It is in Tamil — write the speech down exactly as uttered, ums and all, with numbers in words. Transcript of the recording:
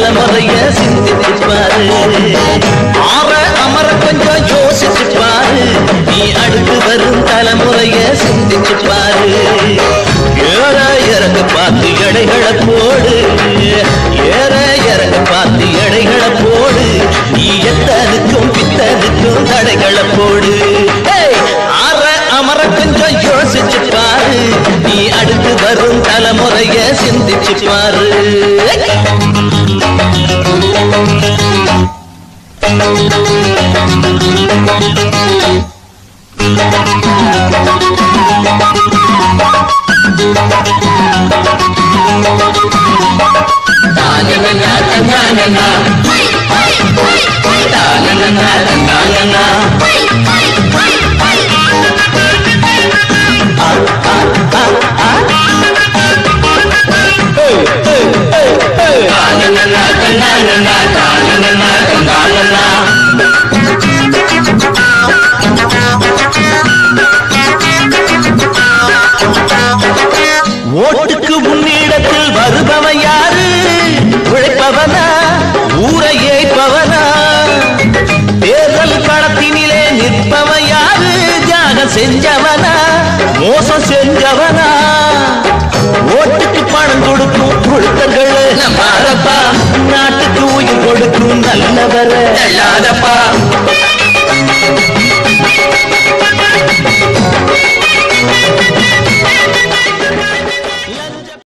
தலைமுறைய சிந்திச்சு பாரு. ஆற அமர கொஞ்சம் யோசிச்சு பாரு. நீ அடுத்து வரும் தலைமுறைய சிந்திச்சு பாரு. ஏற இறங்க பார்த்து எடைகளை போடு. ஏற இறங்க பார்த்து எடைகளை போடு. நீ எத்தனுக்கும் பித்தனுக்கும் தடைகளை போடு. ஆற அமர கொஞ்சம் யோசிச்சு பாரு. நீ அடுத்து வரும் தலைமுறைய சிந்திச்சு பாரு. ஓட்டுக்கு உன்னிடத்தில் வருபவன் யாரு? உழைப்பவனா ஊரை ஏற்பவனா? தேர்தல் களத்தினிலே நிற்பவன் யாரு? தியாகம் செஞ்சவனா மோசம் செஞ்சவனா? ஓட்டுக்கு பணம் கொடுக்கும் கொடுத்தர்கள் நம்மாரப்பா. நாட்டுக்கு உயிர் கொடுக்கும் நல்லவர.